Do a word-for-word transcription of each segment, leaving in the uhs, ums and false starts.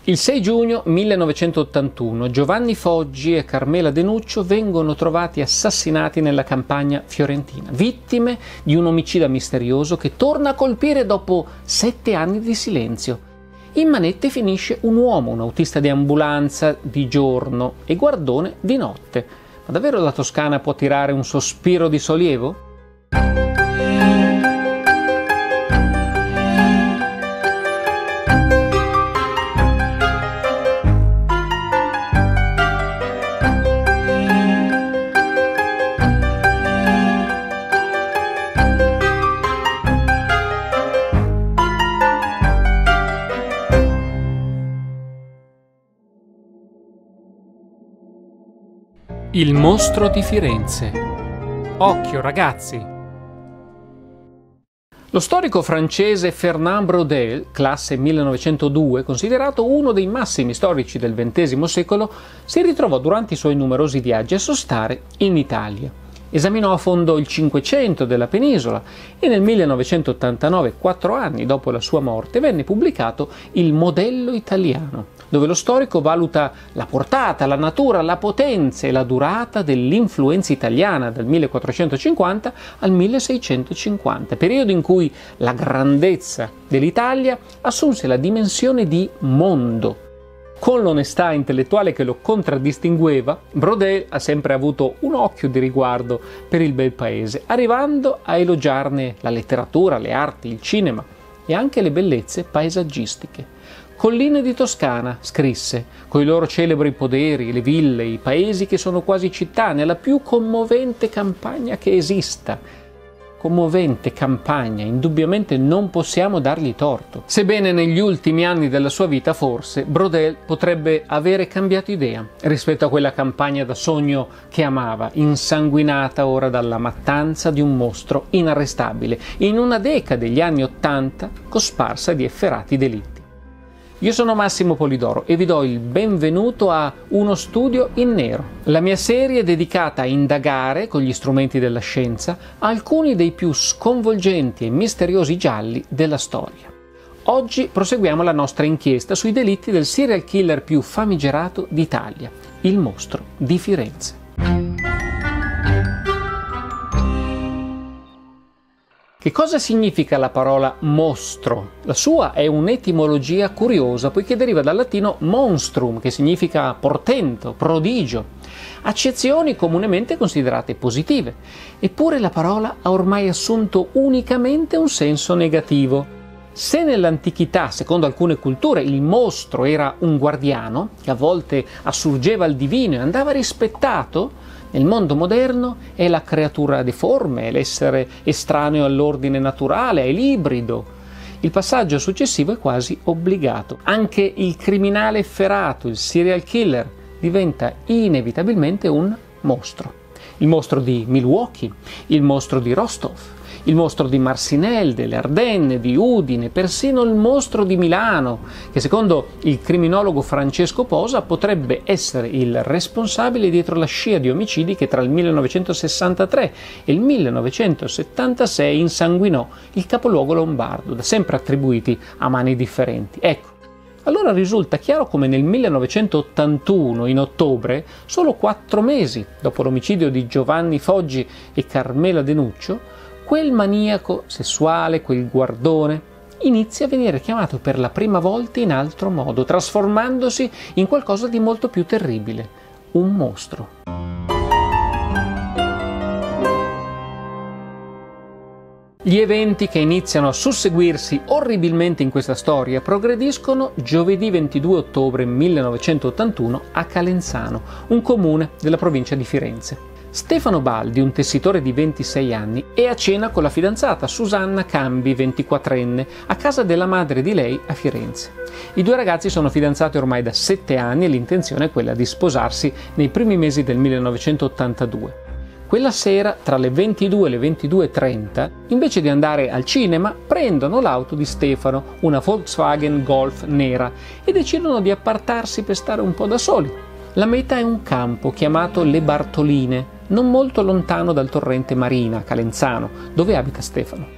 Il sei giugno millenovecentottantuno Giovanni Foggi e Carmela De Nuccio vengono trovati assassinati nella campagna fiorentina, vittime di un omicida misterioso che torna a colpire dopo sette anni di silenzio. In manette finisce un uomo, un autista di ambulanza di giorno e guardone di notte. Ma davvero la Toscana può tirare un sospiro di sollievo? Il mostro di Firenze. Occhio ragazzi! Lo storico francese Fernand Braudel, classe millenovecentodue, considerato uno dei massimi storici del ventesimo secolo, si ritrovò durante i suoi numerosi viaggi a sostare in Italia. Esaminò a fondo il Cinquecento della penisola e nel millenovecentottantanove, quattro anni dopo la sua morte, venne pubblicato il Modello italiano, dove lo storico valuta la portata, la natura, la potenza e la durata dell'influenza italiana dal millequattrocentocinquanta al milleseicentocinquanta, periodo in cui la grandezza dell'Italia assunse la dimensione di mondo. Con l'onestà intellettuale che lo contraddistingueva, Braudel ha sempre avuto un occhio di riguardo per il bel paese, arrivando a elogiarne la letteratura, le arti, il cinema e anche le bellezze paesaggistiche. Colline di Toscana, scrisse, coi loro celebri poderi, le ville, i paesi che sono quasi città, nella più commovente campagna che esista. Commovente campagna, indubbiamente non possiamo dargli torto. Sebbene negli ultimi anni della sua vita forse Braudel potrebbe avere cambiato idea rispetto a quella campagna da sogno che amava, insanguinata ora dalla mattanza di un mostro inarrestabile, in una decade, gli anni Ottanta, cosparsa di efferati delitti. Io sono Massimo Polidoro e vi do il benvenuto a Uno Studio in Nero, la mia serie dedicata a indagare con gli strumenti della scienza alcuni dei più sconvolgenti e misteriosi gialli della storia. Oggi proseguiamo la nostra inchiesta sui delitti del serial killer più famigerato d'Italia, il mostro di Firenze. Che cosa significa la parola mostro? La sua è un'etimologia curiosa, poiché deriva dal latino monstrum, che significa portento, prodigio, accezioni comunemente considerate positive. Eppure la parola ha ormai assunto unicamente un senso negativo. Se nell'antichità, secondo alcune culture, il mostro era un guardiano, che a volte assurgeva al divino e andava rispettato, nel mondo moderno è la creatura deforme, è l'essere estraneo all'ordine naturale, è l'ibrido. Il passaggio successivo è quasi obbligato. Anche il criminale efferato, il serial killer, diventa inevitabilmente un mostro. Il mostro di Milwaukee, il mostro di Rostov, il mostro di Marcinelle, delle Ardenne, di Udine, persino il mostro di Milano, che secondo il criminologo Francesco Posa potrebbe essere il responsabile dietro la scia di omicidi che tra il millenovecentosessantatré e il millenovecentosettantasei insanguinò il capoluogo lombardo, da sempre attribuiti a mani differenti. Ecco, allora risulta chiaro come nel millenovecentottantuno, in ottobre, solo quattro mesi dopo l'omicidio di Giovanni Foggi e Carmela De Nuccio, quel maniaco sessuale, quel guardone, inizia a venire chiamato per la prima volta in altro modo, trasformandosi in qualcosa di molto più terribile, un mostro. Gli eventi che iniziano a susseguirsi orribilmente in questa storia progrediscono giovedì ventidue ottobre millenovecentottantuno a Calenzano, un comune della provincia di Firenze. Stefano Baldi, un tessitore di ventisei anni, è a cena con la fidanzata Susanna Cambi, ventiquattrenne, a casa della madre di lei a Firenze. I due ragazzi sono fidanzati ormai da sette anni e l'intenzione è quella di sposarsi nei primi mesi del millenovecentottantadue. Quella sera, tra le ventidue e le ventidue e trenta, invece di andare al cinema, prendono l'auto di Stefano, una Volkswagen Golf nera, e decidono di appartarsi per stare un po' da soli. La meta è un campo chiamato Le Bartoline, non molto lontano dal torrente Marina, a Calenzano, dove abita Stefano.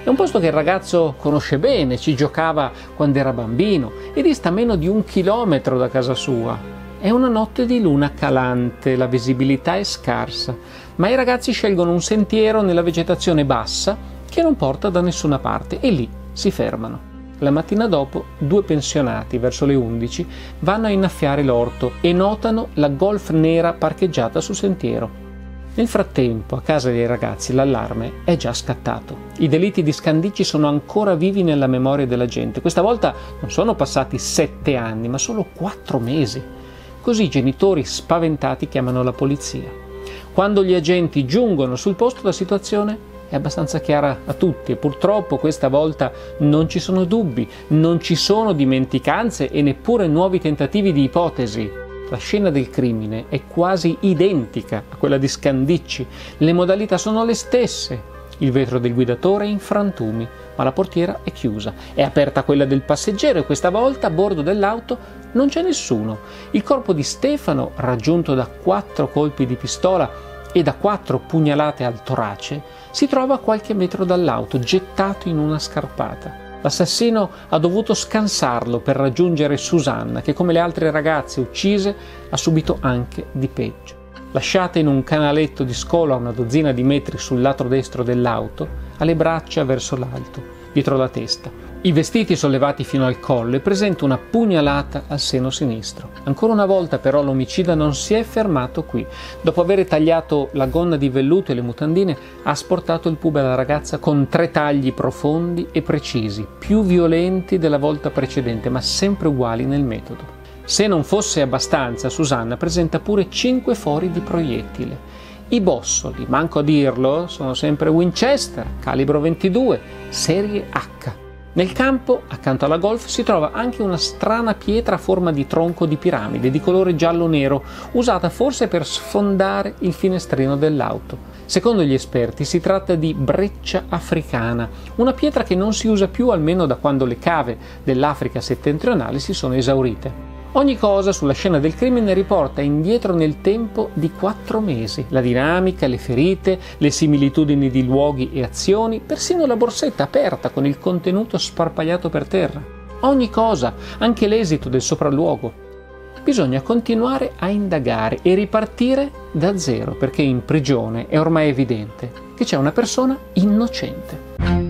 È un posto che il ragazzo conosce bene, ci giocava quando era bambino e dista meno di un chilometro da casa sua. È una notte di luna calante, la visibilità è scarsa, ma i ragazzi scelgono un sentiero nella vegetazione bassa che non porta da nessuna parte e lì si fermano. La mattina dopo, due pensionati, verso le undici, vanno a innaffiare l'orto e notano la Golf nera parcheggiata sul sentiero. Nel frattempo, a casa dei ragazzi, l'allarme è già scattato. I delitti di Scandicci sono ancora vivi nella memoria della gente. Questa volta non sono passati sette anni, ma solo quattro mesi. Così i genitori spaventati chiamano la polizia. Quando gli agenti giungono sul posto, la situazione è abbastanza chiara a tutti e purtroppo questa volta non ci sono dubbi, non ci sono dimenticanze e neppure nuovi tentativi di ipotesi. La scena del crimine è quasi identica a quella di Scandicci, le modalità sono le stesse. Il vetro del guidatore è in frantumi, ma la portiera è chiusa. È aperta quella del passeggero e questa volta a bordo dell'auto non c'è nessuno. Il corpo di Stefano, raggiunto da quattro colpi di pistola e da quattro pugnalate al torace, si trova a qualche metro dall'auto, gettato in una scarpata. L'assassino ha dovuto scansarlo per raggiungere Susanna, che come le altre ragazze uccise ha subito anche di peggio. Lasciata in un canaletto di scolo a una dozzina di metri sul lato destro dell'auto, ha le braccia verso l'alto, dietro la testa. I vestiti sollevati fino al collo e presenta una pugnalata al seno sinistro. Ancora una volta però l'omicida non si è fermato qui. Dopo aver tagliato la gonna di velluto e le mutandine, ha asportato il pube alla ragazza con tre tagli profondi e precisi, più violenti della volta precedente, ma sempre uguali nel metodo. Se non fosse abbastanza, Susanna presenta pure cinque fori di proiettile. I bossoli, manco a dirlo, sono sempre Winchester, calibro ventidue, serie H. Nel campo, accanto alla Golf, si trova anche una strana pietra a forma di tronco di piramide di colore giallo-nero, usata forse per sfondare il finestrino dell'auto. Secondo gli esperti si tratta di breccia africana, una pietra che non si usa più almeno da quando le cave dell'Africa settentrionale si sono esaurite. Ogni cosa sulla scena del crimine riporta indietro nel tempo di quattro mesi. La dinamica, le ferite, le similitudini di luoghi e azioni, persino la borsetta aperta con il contenuto sparpagliato per terra. Ogni cosa, anche l'esito del sopralluogo. Bisogna continuare a indagare e ripartire da zero, perché in prigione è ormai evidente che c'è una persona innocente.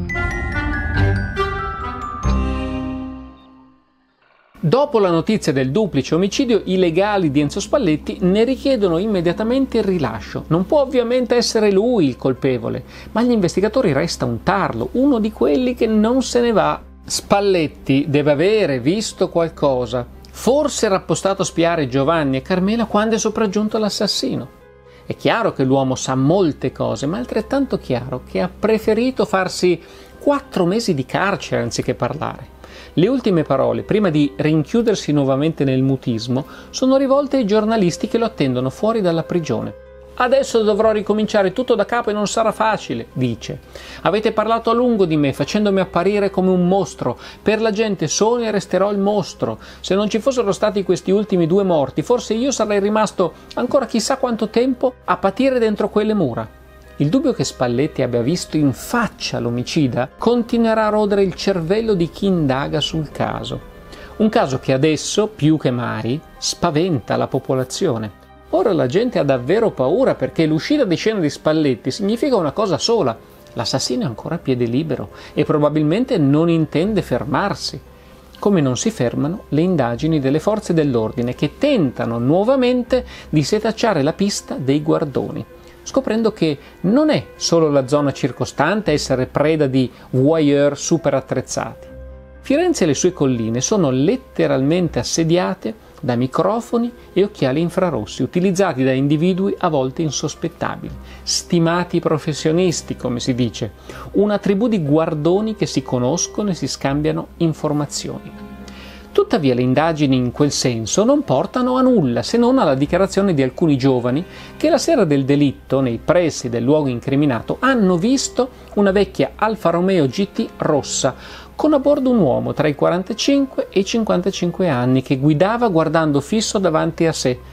Dopo la notizia del duplice omicidio, i legali di Enzo Spalletti ne richiedono immediatamente il rilascio. Non può ovviamente essere lui il colpevole, ma agli investigatori resta un tarlo, uno di quelli che non se ne va. Spalletti deve avere visto qualcosa. Forse era appostato a spiare Giovanni e Carmela quando è sopraggiunto l'assassino. È chiaro che l'uomo sa molte cose, ma è altrettanto chiaro che ha preferito farsi quattro mesi di carcere anziché parlare. Le ultime parole, prima di rinchiudersi nuovamente nel mutismo, sono rivolte ai giornalisti che lo attendono fuori dalla prigione. «Adesso dovrò ricominciare tutto da capo e non sarà facile», dice. «Avete parlato a lungo di me, facendomi apparire come un mostro. Per la gente sono e resterò il mostro. Se non ci fossero stati questi ultimi due morti, forse io sarei rimasto ancora chissà quanto tempo a patire dentro quelle mura». Il dubbio che Spalletti abbia visto in faccia l'omicida continuerà a rodere il cervello di chi indaga sul caso. Un caso che adesso, più che mai, spaventa la popolazione. Ora la gente ha davvero paura perché l'uscita di scena di Spalletti significa una cosa sola: l'assassino è ancora a piede libero e probabilmente non intende fermarsi. Come non si fermano le indagini delle forze dell'ordine che tentano nuovamente di setacciare la pista dei guardoni, scoprendo che non è solo la zona circostante a essere preda di voyeur super attrezzati. Firenze e le sue colline sono letteralmente assediate da microfoni e occhiali infrarossi utilizzati da individui a volte insospettabili, stimati professionisti, come si dice, una tribù di guardoni che si conoscono e si scambiano informazioni. Tuttavia le indagini in quel senso non portano a nulla, se non alla dichiarazione di alcuni giovani che la sera del delitto, nei pressi del luogo incriminato, hanno visto una vecchia Alfa Romeo G T rossa, con a bordo un uomo tra i quarantacinque e i cinquantacinque anni che guidava guardando fisso davanti a sé,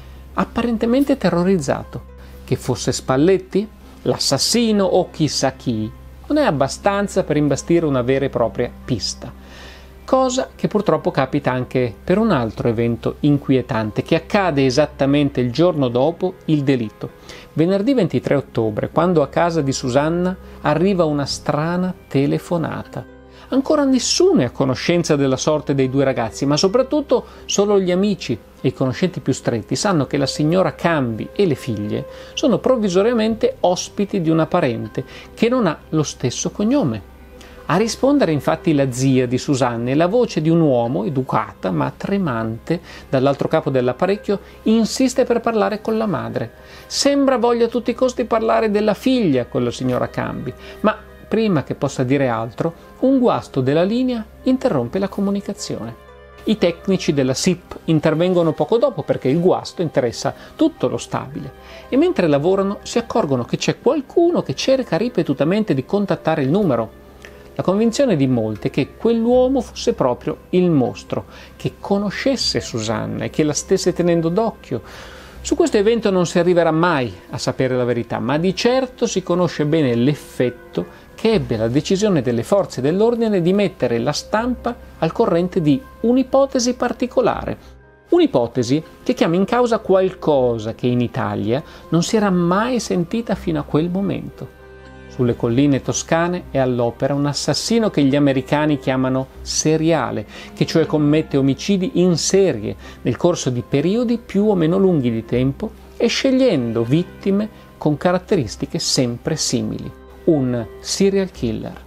apparentemente terrorizzato. Che fosse Spalletti, l'assassino o chissà chi, non è abbastanza per imbastire una vera e propria pista. Cosa che purtroppo capita anche per un altro evento inquietante che accade esattamente il giorno dopo il delitto. Venerdì ventitré ottobre, quando a casa di Susanna arriva una strana telefonata. Ancora nessuno è a conoscenza della sorte dei due ragazzi, ma soprattutto solo gli amici e i conoscenti più stretti sanno che la signora Cambi e le figlie sono provvisoriamente ospiti di una parente che non ha lo stesso cognome. A rispondere infatti la zia di Susanna e la voce di un uomo, educata ma tremante, dall'altro capo dell'apparecchio, insiste per parlare con la madre. Sembra voglia a tutti i costi parlare della figlia con la signora Cambi, ma prima che possa dire altro, un guasto della linea interrompe la comunicazione. I tecnici della S I P intervengono poco dopo perché il guasto interessa tutto lo stabile e mentre lavorano si accorgono che c'è qualcuno che cerca ripetutamente di contattare il numero. La convinzione di molti è che quell'uomo fosse proprio il mostro, che conoscesse Susanna e che la stesse tenendo d'occhio. Su questo evento non si arriverà mai a sapere la verità, ma di certo si conosce bene l'effetto che ebbe la decisione delle forze dell'ordine di mettere la stampa al corrente di un'ipotesi particolare. Un'ipotesi che chiama in causa qualcosa che in Italia non si era mai sentita fino a quel momento. Sulle colline toscane è all'opera un assassino che gli americani chiamano seriale, che cioè commette omicidi in serie nel corso di periodi più o meno lunghi di tempo e scegliendo vittime con caratteristiche sempre simili. Un serial killer.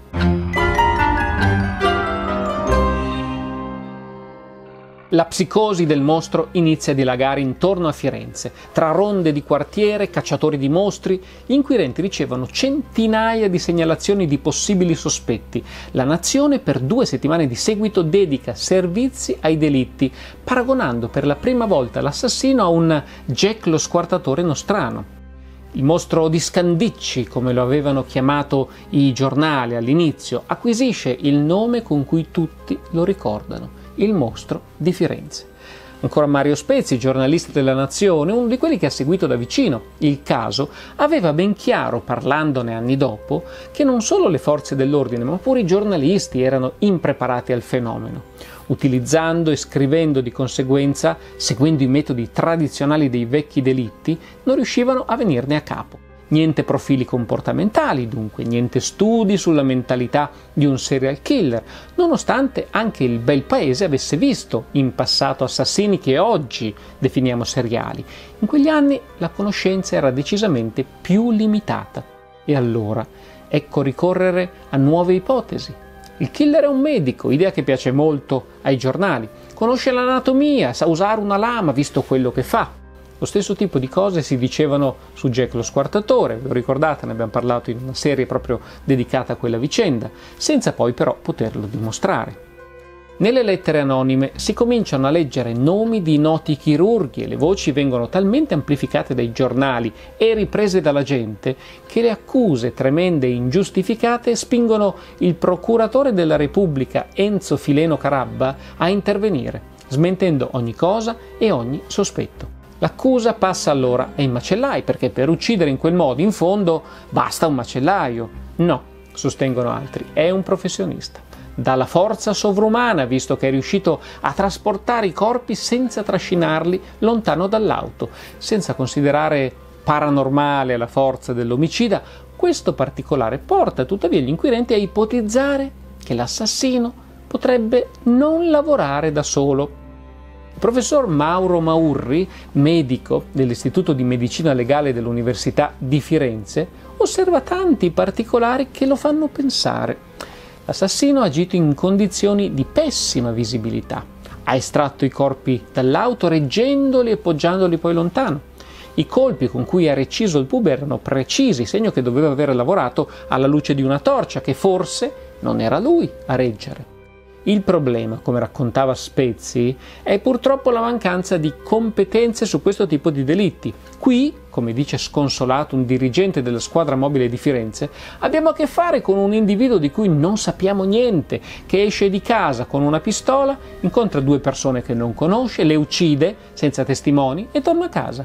La psicosi del mostro inizia a dilagare intorno a Firenze. Tra ronde di quartiere, cacciatori di mostri, gli inquirenti ricevono centinaia di segnalazioni di possibili sospetti. La nazione per due settimane di seguito dedica servizi ai delitti, paragonando per la prima volta l'assassino a un Jack lo squartatore nostrano. Il mostro di Scandicci, come lo avevano chiamato i giornali all'inizio, acquisisce il nome con cui tutti lo ricordano. Il mostro di Firenze. Ancora Mario Spezzi, giornalista della Nazione, uno di quelli che ha seguito da vicino il caso, aveva ben chiaro, parlandone anni dopo, che non solo le forze dell'ordine, ma pure i giornalisti erano impreparati al fenomeno. Utilizzando e scrivendo di conseguenza, seguendo i metodi tradizionali dei vecchi delitti, non riuscivano a venirne a capo. Niente profili comportamentali, dunque, niente studi sulla mentalità di un serial killer, nonostante anche il bel paese avesse visto in passato assassini che oggi definiamo seriali. In quegli anni la conoscenza era decisamente più limitata. E allora, ecco ricorrere a nuove ipotesi. Il killer è un medico, idea che piace molto ai giornali. Conosce l'anatomia, sa usare una lama, visto quello che fa. Lo stesso tipo di cose si dicevano su Jack lo squartatore, lo ricordate, ne abbiamo parlato in una serie proprio dedicata a quella vicenda, senza poi però poterlo dimostrare. Nelle lettere anonime si cominciano a leggere nomi di noti chirurghi e le voci vengono talmente amplificate dai giornali e riprese dalla gente che le accuse tremende e ingiustificate spingono il procuratore della Repubblica Enzo Fileno Carabba a intervenire, smentendo ogni cosa e ogni sospetto. L'accusa passa allora ai macellai, perché per uccidere in quel modo, in fondo, basta un macellaio. No, sostengono altri, è un professionista. Dalla forza sovrumana, visto che è riuscito a trasportare i corpi senza trascinarli lontano dall'auto. Senza considerare paranormale la forza dell'omicida, questo particolare porta tuttavia gli inquirenti a ipotizzare che l'assassino potrebbe non lavorare da solo. Il professor Mauro Maurri, medico dell'Istituto di Medicina Legale dell'Università di Firenze, osserva tanti particolari che lo fanno pensare. L'assassino ha agito in condizioni di pessima visibilità. Ha estratto i corpi dall'auto reggendoli e poggiandoli poi lontano. I colpi con cui ha reciso il pube erano precisi, segno che doveva aver lavorato alla luce di una torcia che forse non era lui a reggere. Il problema, come raccontava Spezzi, è purtroppo la mancanza di competenze su questo tipo di delitti. Qui, come dice sconsolato un dirigente della squadra mobile di Firenze, abbiamo a che fare con un individuo di cui non sappiamo niente, che esce di casa con una pistola, incontra due persone che non conosce, le uccide senza testimoni e torna a casa.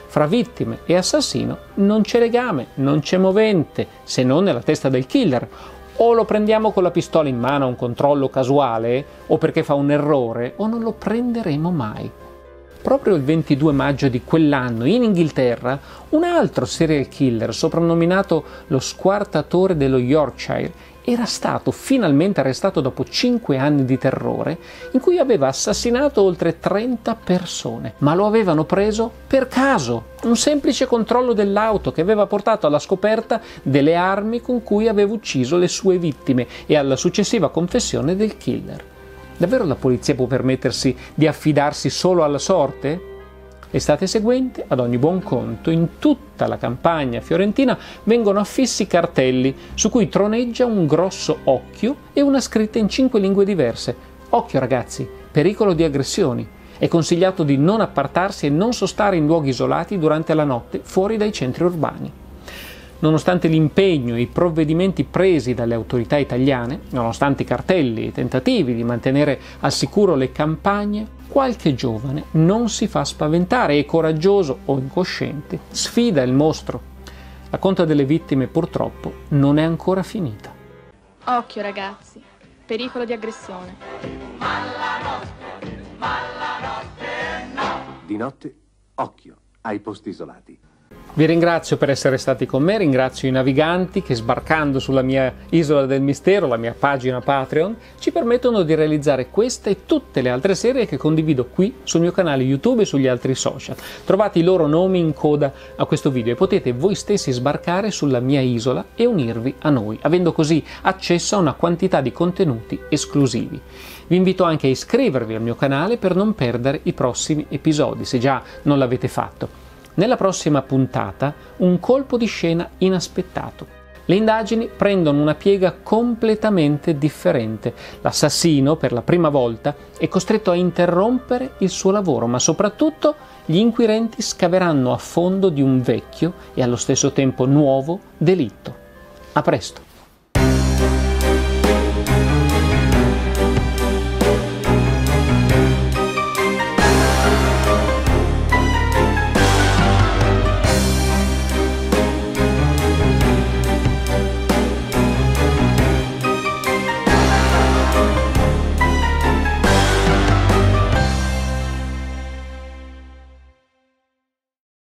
Fra vittime e assassino non c'è legame, non c'è movente, se non nella testa del killer. O lo prendiamo con la pistola in mano a un controllo casuale, o perché fa un errore, o non lo prenderemo mai. Proprio il ventidue maggio di quell'anno, in Inghilterra, un altro serial killer, soprannominato lo squartatore dello Yorkshire, era stato finalmente arrestato dopo cinque anni di terrore, in cui aveva assassinato oltre trenta persone. Ma lo avevano preso per caso, un semplice controllo dell'auto che aveva portato alla scoperta delle armi con cui aveva ucciso le sue vittime e alla successiva confessione del killer. Davvero la polizia può permettersi di affidarsi solo alla sorte? L'estate seguente, ad ogni buon conto, in tutta la campagna fiorentina vengono affissi cartelli su cui troneggia un grosso occhio e una scritta in cinque lingue diverse. Occhio ragazzi, pericolo di aggressioni. È consigliato di non appartarsi e non sostare in luoghi isolati durante la notte fuori dai centri urbani. Nonostante l'impegno e i provvedimenti presi dalle autorità italiane, nonostante i cartelli e i tentativi di mantenere al sicuro le campagne, qualche giovane non si fa spaventare e coraggioso o incosciente sfida il mostro. La conta delle vittime purtroppo non è ancora finita. Occhio ragazzi, pericolo di aggressione. Di notte, occhio ai posti isolati. Vi ringrazio per essere stati con me, ringrazio i naviganti che sbarcando sulla mia Isola del Mistero, la mia pagina Patreon, ci permettono di realizzare questa e tutte le altre serie che condivido qui sul mio canale YouTube e sugli altri social. Trovate i loro nomi in coda a questo video e potete voi stessi sbarcare sulla mia isola e unirvi a noi, avendo così accesso a una quantità di contenuti esclusivi. Vi invito anche a iscrivervi al mio canale per non perdere i prossimi episodi, se già non l'avete fatto. Nella prossima puntata, un colpo di scena inaspettato. Le indagini prendono una piega completamente differente. L'assassino, per la prima volta, è costretto a interrompere il suo lavoro, ma soprattutto gli inquirenti scaveranno a fondo di un vecchio e allo stesso tempo nuovo delitto. A presto!